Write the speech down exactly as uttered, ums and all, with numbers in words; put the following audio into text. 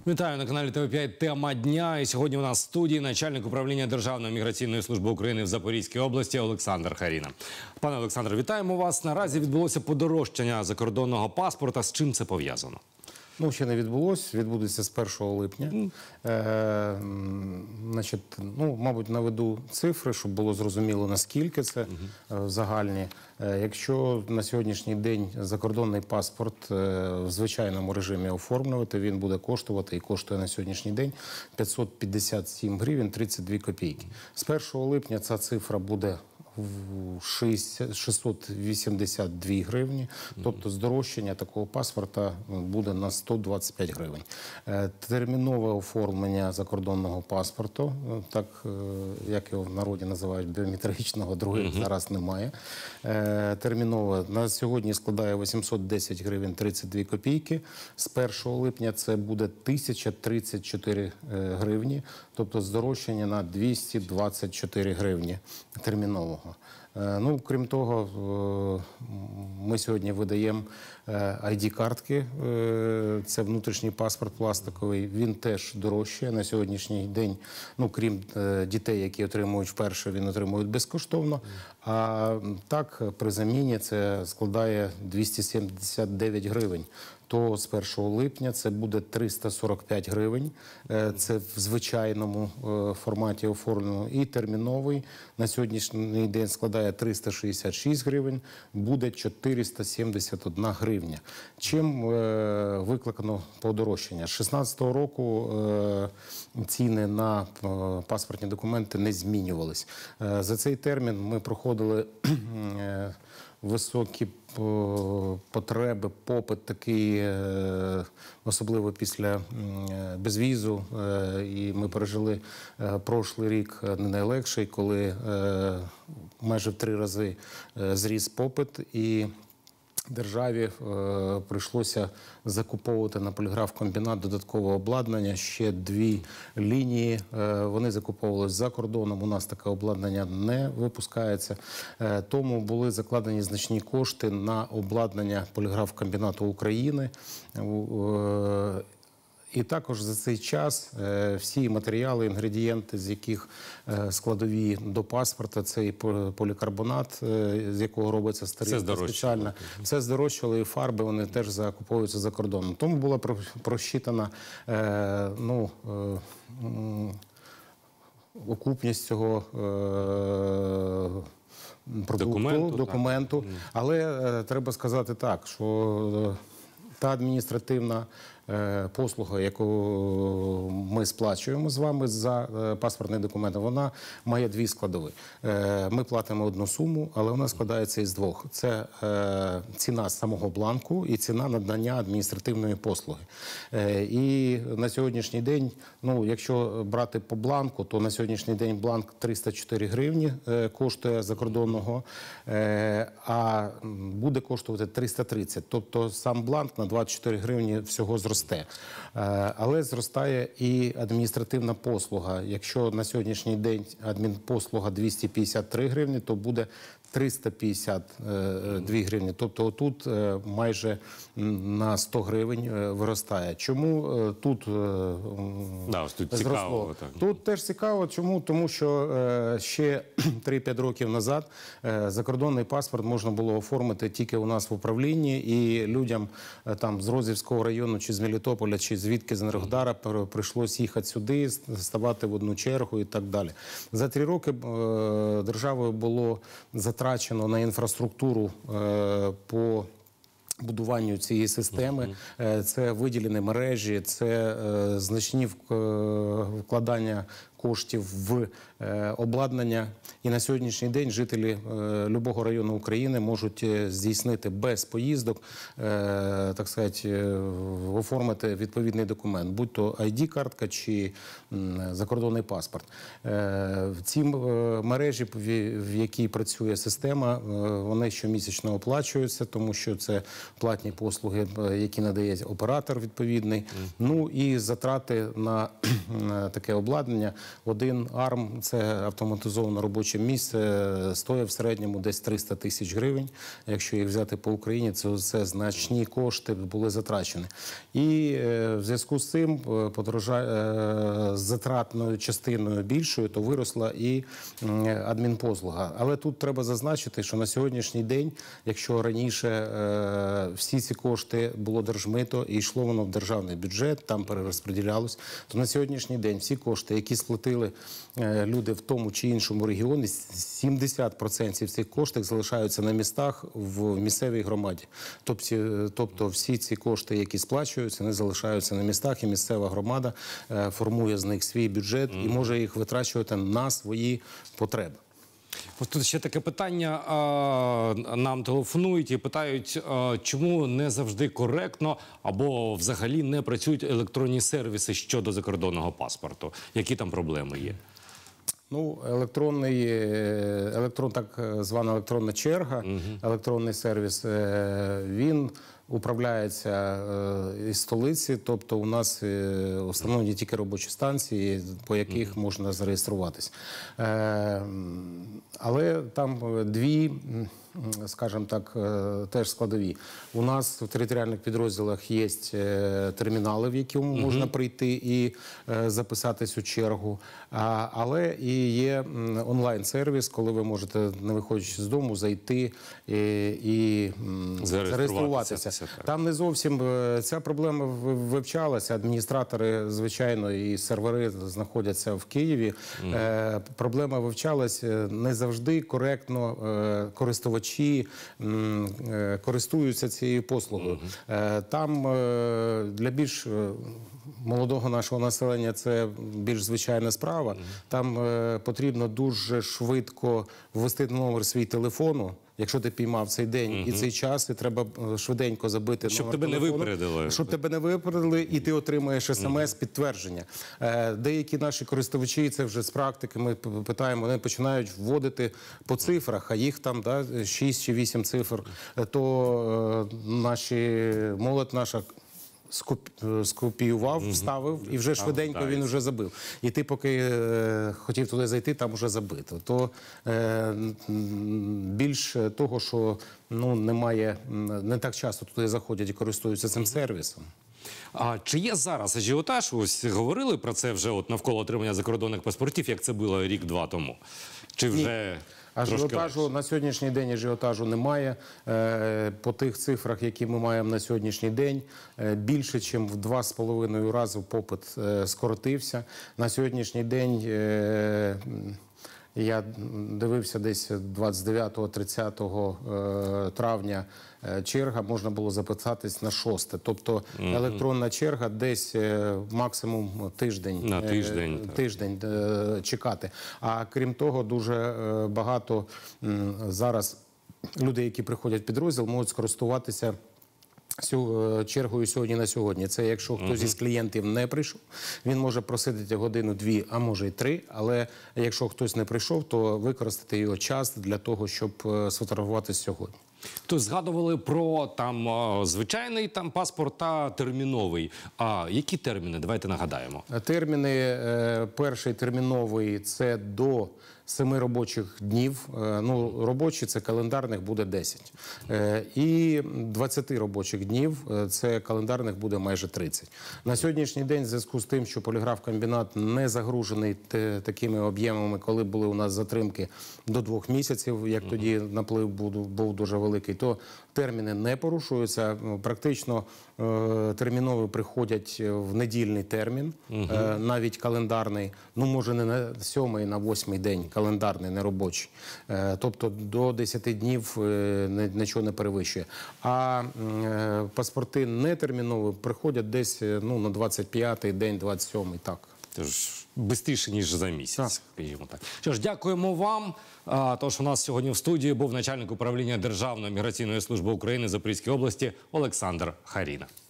Вітаю на каналі Т В п'ять. Тема дня. І сьогодні у нас в студії начальник управління Державної міграційної служби України в Запорізькій області Олександр Харіна. Пане Олександре, вітаємо вас. Наразі відбулося подорожчання закордонного паспорта. З чим це пов'язано? Ну, ще не відбулось, відбудеться з першого липня. Mm. Е, значить, ну, мабуть, наведу цифри, щоб було зрозуміло, наскільки це mm -hmm. загальні. Е, якщо на сьогоднішній день закордонний паспорт е, в звичайному режимі оформлювати, він буде коштувати і коштує на сьогоднішній день п'ятсот п'ятдесят сім гривень тридцять дві копійки. З першого липня ця цифра буде шістсот вісімдесят дві гривні, тобто здорожчання такого паспорта буде на сто двадцять п'ять гривень. Термінове оформлення закордонного паспорту, так як його в народі називають біометричного, других uh-huh. зараз немає. Термінове на сьогодні складає вісімсот десять гривень тридцять дві копійки. З першого липня це буде тисяча тридцять чотири гривні, тобто здорожчання на двісті двадцять чотири гривні термінового. Ну, крім того, ми сьогодні видаємо ай ді-картки, це внутрішній паспорт пластиковий, він теж дорожчає на сьогоднішній день, ну, крім дітей, які отримують вперше, він отримують безкоштовно, а так при заміні це складає двісті сімдесят дев'ять гривень. То з першого липня це буде триста сорок п'ять гривень, це в звичайному форматі оформлено, і терміновий на сьогоднішній день складає триста шістдесят шість гривень, буде чотириста сімдесят одна гривня. Чим викликано подорожчання? З шістнадцятого року ціни на паспортні документи не змінювались. За цей термін ми проходили високі потреби, попит такий, особливо після безвізу, і ми пережили прошлий рік не найлегший, коли майже в три рази зріс попит, і державі е, прийшлося закуповувати на поліграф-комбінат додаткове обладнання, ще дві лінії, е, вони закуповувалися за кордоном, у нас таке обладнання не випускається, е, тому були закладені значні кошти на обладнання поліграф-комбінату України. Е, І також за цей час е, всі матеріали, інгредієнти, з яких е, складові до паспорта, це і полікарбонат, е, з якого робиться старіння спеціальна. Все здорожчало, і фарби, вони теж закуповуються за кордоном. Тому була просчитана е, ну, е, окупність цього е, продукту, документу. документу. Але е, треба сказати так, що та адміністративна послуга, яку ми сплачуємо з вами за паспортний документ, вона має дві складові. Ми платимо одну суму, але вона складається із двох. Це ціна самого бланку і ціна надання адміністративної послуги. І на сьогоднішній день, ну, якщо брати по бланку, то на сьогоднішній день бланк триста чотири гривні коштує закордонного, а буде коштувати триста тридцять. Тобто сам бланк на двадцять чотири гривні всього зростає. Але зростає і адміністративна послуга. Якщо на сьогоднішній день адмінпослуга двісті п'ятдесят три гривні, то буде триста п'ятдесят дві гривні. Тобто тут майже на сто гривень виростає. Чому тут да, ось тут зросло? Цікаво, так. Тут теж цікаво. Чому? Тому що ще три-п'ять років назад закордонний паспорт можна було оформити тільки у нас в управлінні, і людям там з Розівського району, чи з Мелітополя, чи звідки з Енергодара прийшлось їхати сюди, ставати в одну чергу і так далі. За три роки державою було затрачено на інфраструктуру е, по будуванню цієї системи, uh-huh. це виділені мережі, це е, значні вкладання коштів в е, обладнання. І на сьогоднішній день жителі е, любого району України можуть е, здійснити без поїздок, е, так сказати, е, оформити відповідний документ, будь то ай ді-картка чи м, закордонний паспорт. Е, ці е, мережі, в, в якій працює система, е, вони щомісячно оплачуються, тому що це платні послуги, які надає оператор відповідний. Mm. Ну і затрати на, на таке обладнання один арм, це автоматизоване робоче місце, стоїть в середньому десь триста тисяч гривень. Якщо їх взяти по Україні, це, це значні кошти були затрачені. І е, в зв'язку з цим е, подорожа, е, з затратною частиною більшою, то виросла і е, адмінпослуга. Але тут треба зазначити, що на сьогоднішній день, якщо раніше е, всі ці кошти було держмито і йшло воно в державний бюджет, там перерозподілялось, то на сьогоднішній день всі кошти, які сплатили е, люди в тому чи іншому регіоні, сімдесят відсотків цих коштів залишаються на містах в місцевій громаді. Тобто, тобто всі ці кошти, які сплачуються, не залишаються на містах, і місцева громада е, формує з них свій бюджет і може їх витрачувати на свої потреби. Ось тут ще таке питання. А, нам телефонують і питають, а, чому не завжди коректно або взагалі не працюють електронні сервіси щодо закордонного паспорту. Які там проблеми є? Ну, електронний, е, електрон, так звана електронна черга, електронний сервіс, е, він управляється е, із столиці, тобто у нас е, встановлені тільки робочі станції, по яких можна зареєструватись. Е, але там дві, скажімо так, е, теж складові. У нас в територіальних підрозділах є е, термінали, в які можна прийти і е, записатись у чергу, а, але і є онлайн-сервіс, коли ви можете, не виходячи з дому, зайти і, і зареєструватися. Там не зовсім е, ця проблема в- вивчалася. Адміністратори, звичайно, і сервери знаходяться в Києві. Е, проблема вивчалася не завжди коректно. Е, користувачі м, е, користуються цією послугою. Е, там е, для більш е, молодого нашого населення це більш звичайна справа. Там е, потрібно дуже швидко ввести номер свій телефону. Якщо ти піймав цей день і цей час, і треба е, швиденько забити Щоб номер тебе не телефону, випередили. Щоб тебе не випередили, і ти отримаєш смс-підтвердження. Е, Деякі наші користувачі, це вже з практики, ми п- питаємо, вони починають вводити по цифрах, а їх там да, шість чи вісім цифр. Е, То е, наші, молодь наша скоп- е, скопіював, вставив, і вже швиденько так. він вже забив. І ти поки е, хотів туди зайти, там вже забито. То е, м, більш того, що ну, немає, м, не так часто туди заходять і користуються цим сервісом. А чи є зараз ажіотаж? Ось говорили про це вже от навколо отримання закордонних паспортів, як це було рік-два тому? Чи вже трошки Ажіотажу легше? на сьогоднішній день ажіотажу немає. Е, По тих цифрах, які ми маємо на сьогоднішній день, е, більше, ніж в два з половиною рази попит е, скоротився. На сьогоднішній день е, м, я дивився десь двадцять дев'ятого - тридцятого е, травня е, черга, можна було записатись на шосте. Тобто електронна черга десь е, максимум тиждень. На е, тиждень, так. тиждень е, чекати. А крім того, дуже е, багато м, зараз людей, які приходять в підрозділ, можуть скористуватися сю- е, чергою сьогодні на сьогодні. Це якщо хтось із клієнтів не прийшов, він може просидіти годину-дві, а може й три. Але якщо хтось не прийшов, то використати його час для того, щоб е, сфотографуватися сьогодні. То згадували про там а, звичайний там паспорт та терміновий. А які терміни? Давайте нагадаємо. Терміни, е, перший терміновий – це до семи робочих днів. Е, Ну, робочі – це календарних буде десять. Е, І двадцять робочих днів – це календарних буде майже тридцять. На сьогоднішній день, в зв'язку з тим, що поліграф-комбінат не загружений те- такими об'ємами, коли були у нас затримки до двох місяців, як тоді наплив був, був дуже великий, то терміни не порушуються. Практично е, термінови приходять в недільний термін, е, навіть календарний, ну може не на сьомий, на восьмий день, календарний, не робочий. Е, тобто до десяти днів е, не- нічого не перевищує. А е, паспорти нетермінові приходять десь е, ну, на двадцять п'ятий день, двадцять сьомий, так. Тож швидше, ніж за місяць, Так. скажімо так. Що ж, дякуємо вам. А, тож у нас сьогодні в студії був начальник управління Державної міграційної служби України Запорізької області Олександр Харіна.